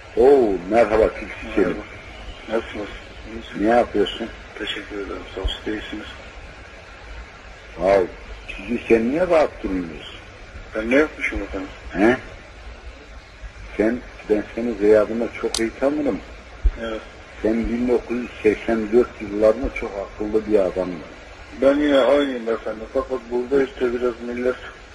Oo, merhaba Tilki Selim. Nasılsınız? Ne yapıyorsun? Teşekkür ederim. Sağ olun. Değilsiniz. Sağ ol. Tilki sen niye rahat durmuyorsun? Ben ne yapmışım efendim? He? Ben senin gıyabına çok iyi tanırım. Evet. Sen 1984 yıllarında çok akıllı bir adamdın. Ben yine aynıyım efendim. Fakat burada işte biraz millet...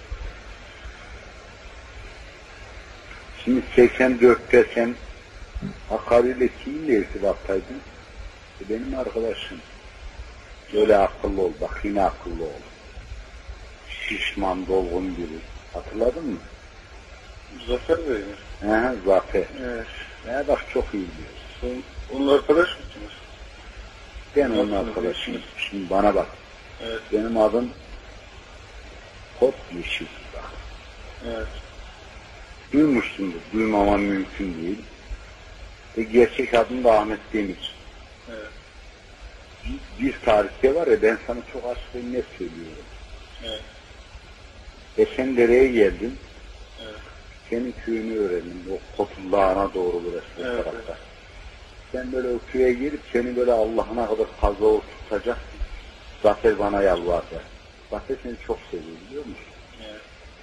Şimdi 84'te sen Hakkari ile kiminle irtibattaydın? Benim arkadaşım. Böyle akıllı ol, bak yine akıllı ol. Şişman, dolgun biri. Hatırladın mı? Zafer Bey mi? He, Zafer. Evet. Ya bak çok iyi biliyorsun. Onunla arkadaş mısınız? Ben onun arkadaşıyım. Şimdi bana bak. Evet. Benim adım Kod Yeşil. Bak. Evet. Duymuşsundur. Duymaman mümkün değil. Ve gerçek adım da Ahmet Demir. Evet. Bir tarihte var ya, ben sana çok açık ve net söylüyorum. Evet. Esendere'ye geldin. Evet. Senin köyünü öğrendim. O Kotullağına doğru burası Evet, tarafta. evet. Sen böyle o köye gelip seni böyle Allah'ına kadar fazla oturtacak. Zafer bana yalvardı. Zafer seni çok seviyor, biliyor musun? Evet.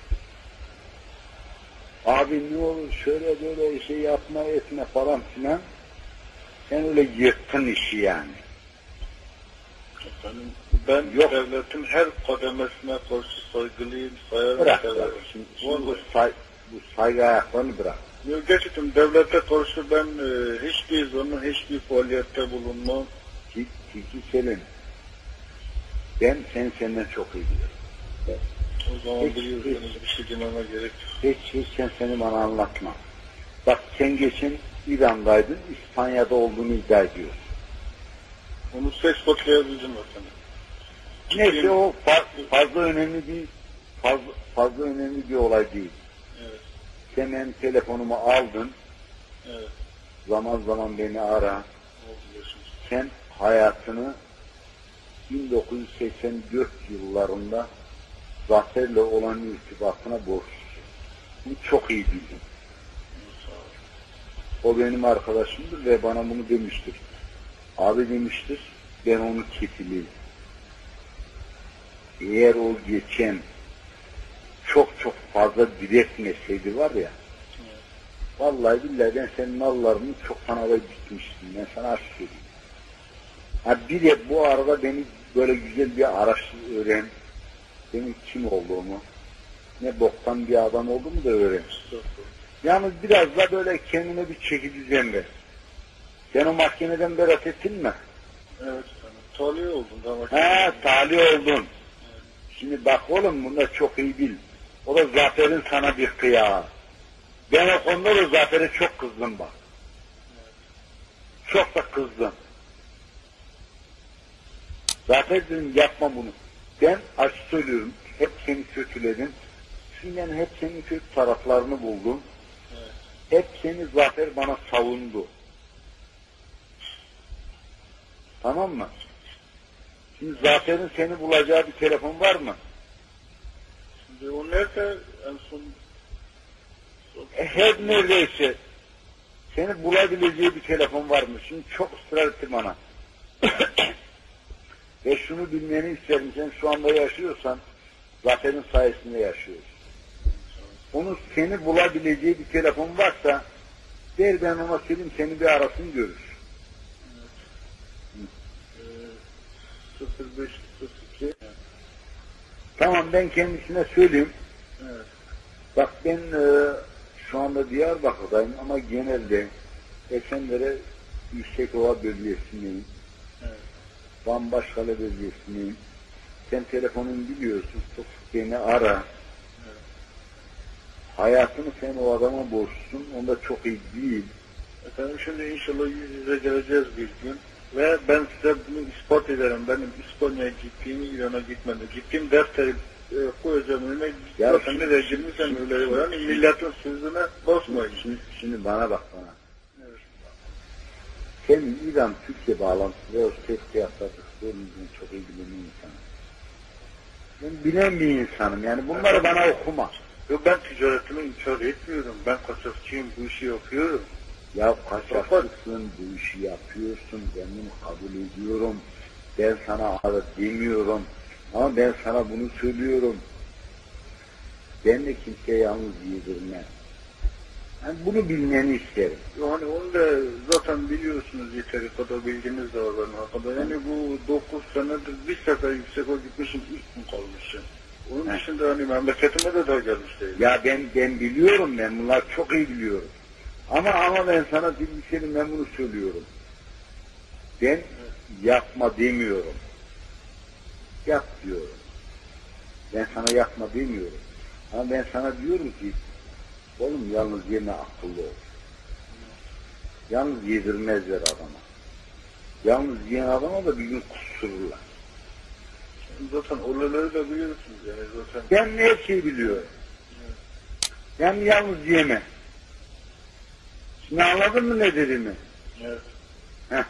Abi ne olur şöyle böyle şey yapma etme falan filan. Sen öyle yırttın işi yani. Efendim, ben Yok. devletin her kademesine karşı saygılıyım, sayarım, Bırak. severim. Şimdi bu saygı ayaklarını bırak. Yok, gerçekten devlete karşı ben hiçbir zaman hiçbir faaliyette bulunmam. Tilki Selim. Ben senden çok iyi biliyorum. O zaman Hiç- biliyorsunuz bir şey dememe gerek yok. Hiç sen seni bana anlatma. Bak sen geçen İran'daydın, İspanya'da olduğunu iddia ediyorsun. Onu Facebook'layabildim efendim. Neyse o fazla önemli değil. Fazla önemli bir olay değil. Evet, Sen benim telefonumu aldın. evet. Zaman zaman beni ara. O biliyorsunuz. Sen hayatını 1984 yıllarında Zafer'le olan irtibatına borçlusun. Bunu çok iyi bildim. Sağ olun. O benim arkadaşımdır ve bana bunu demiştir. Abi demiştir, ben onu kefiliyim. Eğer o geçen çok fazla diretmeseydi var ya, Evet. vallahi billahi ben senin mallarını çok kanala gitmiştim. Ben sana açık söyleyeyim. Ha bir de bu arada beni böyle güzel bir araştır, öğren. Benim kim olduğumu, ne boktan bir adam olduğumu da öğren. Yalnız biraz da böyle kendine bir çeki düzen ver. Sen o mahkemeden berat ettin mi? Evet efendim. Talih oldum. Ha, talih oldun. Şimdi bak oğlum, bunu da çok iyi bil. O da Zafer'in sana bir kıyağı. Ben o konuda da Zafer'e çok kızdım bak. Çok da kızdım. Zafer dedim yapma bunu. Ben açık söylüyorum, hep seni kötüledim. Şimdi hep senin kötü taraflarını buldum. Evet. Hep seni Zafer bana savundu. Tamam mı? Şimdi Zafer'in seni bulacağı bir telefon var mı? Şimdi o nerede en son... Her neredeyse seni bulabileceği bir telefon var mı? Şimdi çok ısrar etti bana. Ve şunu bilmeni isterim, sen şu anda yaşıyorsan Zafer'in sayesinde yaşıyorsun. Onun seni bulabileceği bir telefon varsa der, ben ona söyleyeyim, seni bir arasın görür. 0502. Tamam, ben kendisine söyleyeyim. Evet. Bak ben şu anda Diyarbakır'dayım ama genelde Esenler'e Yüksekova bölgesindeyim. Evet. Bambaşkale bölgesindeyim. Sen telefonunu biliyorsun, çok beni ara. Evet. Hayatını sen o adama borçlusun, onda çok iyi değil. Efendim şimdi inşallah yüz yüze geleceğiz bir gün. Ve ben size bunu ispat ederim. Benim İspanya'ya gittiğimi, İran'a gitmedim. Gittiğim defteri koyacağım önüme. Ya Zaten ne de girmişsen öyle var. Yani milletin sözüne basmayın. Şimdi bana bak bana. Evet. Sen İran-Türkiye bağlantısı ve o tesisatları çok iyi bilen bir insanım. Ben bilen bir insanım, yani bunları bana okuma. Yok, ben ticaretimi inkar etmiyorum. Ben kaçakçıyım, bu işi yapıyorum. Ya kaçaksın, bu işi yapıyorsun, ben bunu kabul ediyorum. Ben sana adet demiyorum. Ama ben sana bunu söylüyorum. Ben de kimseye yalnız yedirmem. Yani bunu bilmeni isterim. Yani onu da zaten biliyorsunuz, yeteri kadar bilginiz de var benim hakkında. Yani bu 9 senedir bir sefer yüksek gitmişim, ilk mi kalmışım? Onun dışında hani memleketime de daha gelmiş değil. Ya ben biliyorum, ben bunlar çok iyi biliyorum. Ama ben sana bilgisayarım, ben bunu söylüyorum. Ben yapma demiyorum. Yap diyorum. Ben sana yapma demiyorum. Ama ben sana diyorum ki, oğlum yalnız yeme, akıllı ol. Yalnız yedirmezler adama. Yalnız yiyen adama da bir gün kusururlar. Zaten olayları da biliyorsunuz yani zaten. Ben her şeyi biliyorum. Yani yalnız yeme. Şimdi anladın mı ne dediğimi? Evet. Heh.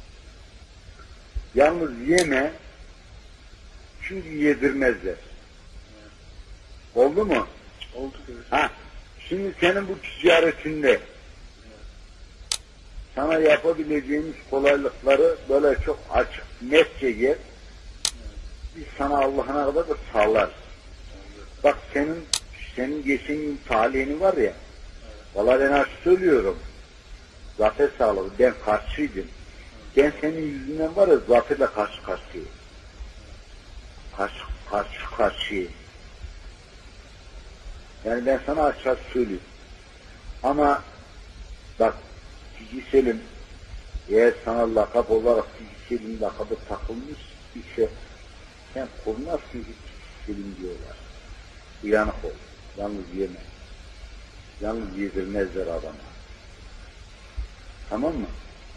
Yalnız yeme, çünkü yedirmezler. Evet. Oldu mu? Oldu. Ha. Şimdi senin bu ticaretinde sana yapabileceğimiz kolaylıkları böyle çok açık, netçe yer. Biz sana Allah'ına kadar da sağlar. Bak senin geçen gün talihini var ya, vallahi ben açık söylüyorum. Zafer sağladı. Ben karşıydım. Ben senin yüzünden var ya, zaferle karşı karşıyım. Karşı karşıyım. Yani ben sana açık söyleyeyim. Ama bak, Cici Selim, eğer sana lakap olarak Cici Selim lakabı takılmış ise sen korunmazsın ki Cici Selim diyorlar. Uyanık ol. Yalnız yeme. Yalnız yedirmezler adama. Tamam mı?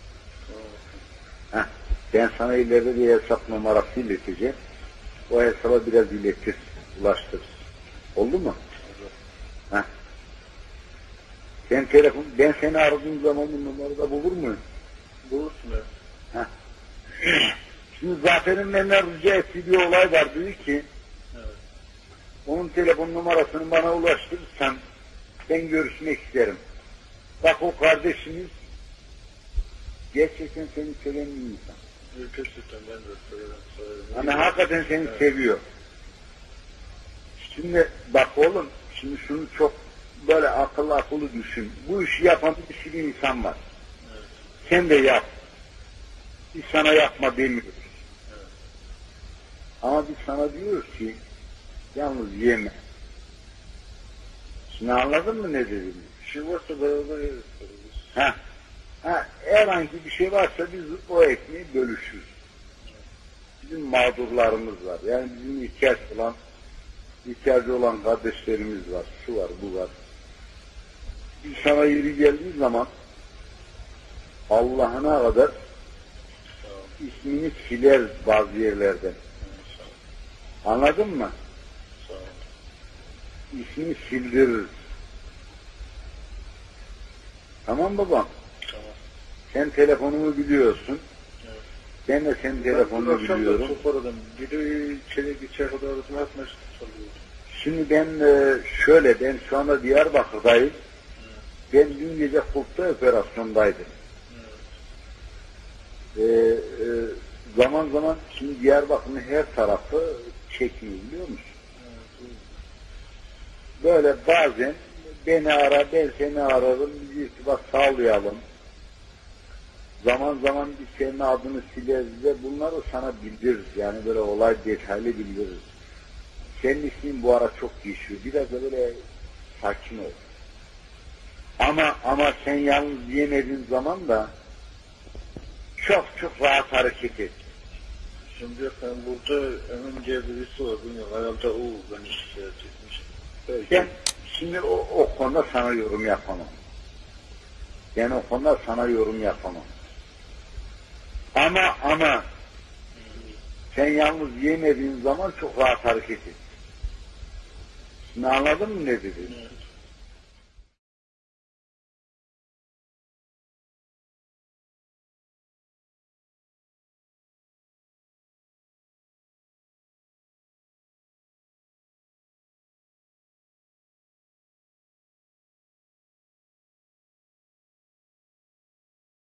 Heh. Ben sana ileride bir hesap numarası ileteceğim. O hesaba biraz iletir, ulaştır. Oldu mu? Heh. Ben seni aradığım zaman bu numarada bulur muyum? Bulursun evet. Heh. Şimdi Zafer'in benden rica ettiği bir olay var, diyor ki Evet. onun telefon numarasını bana ulaştırırsan ben görüşmek isterim. Bak, o kardeşimiz gerçekten seni seven bir insan. Gerçekten ben de söylerim. Hani hakikaten seni seviyor. Şimdi bak oğlum, şimdi şunu çok böyle akıllı düşün. Bu işi yapan bir sürü insan var. Evet. Sen de yap. Biz sana yapma demiyoruz. Evet. Ama biz sana diyoruz ki yalnız yeme. Şimdi anladın mı ne dediğimi? Bir şey varsa beraber yeriz. Herhangi bir şey varsa biz o ekmeği bölüşürüz. Bizim mağdurlarımız var. Yani bizim ihtiyacı olan kardeşlerimiz var. Şu var, bu var. Biz sana yeri geldiği zaman Allah'ına kadar ismini siler bazı yerlerden. Anladın mı? İsmini sildiririz. Tamam babam? Tamam. Sen telefonumu biliyorsun. Evet. Ben de senin telefonunu biliyorum. Çok aradım. Biri içeri kadar aradım. Hep meşgul çalıyor. Şimdi ben şu anda Diyarbakır'dayım. Ben dün gece Kurt'ta operasyondaydım. Zaman zaman şimdi Diyarbakır'ın her tarafı çekiyor, biliyor musun? Böyle bazen beni ara, ben seni ararım, biz irtibat sağlayalım. Zaman zaman biz senin adını sileriz ve bunları sana bildiririz. Yani böyle olay detaylı bildiririz. Senin ismin bu ara çok değişiyor. Biraz da böyle sakin ol. Ama sen yalnız yemediğin zaman da çok rahat hareket et. Şimdi ben burada Emin diye birisi var. Bilmiyorum. Herhalde o beni şikayet etmiş. Ben şimdi o konuda sana yorum yapamam. Yani o konuda sana yorum yapamam. Ama sen yalnız yemediğin zaman çok rahat hareket et. Şimdi anladın mı ne dediğimi?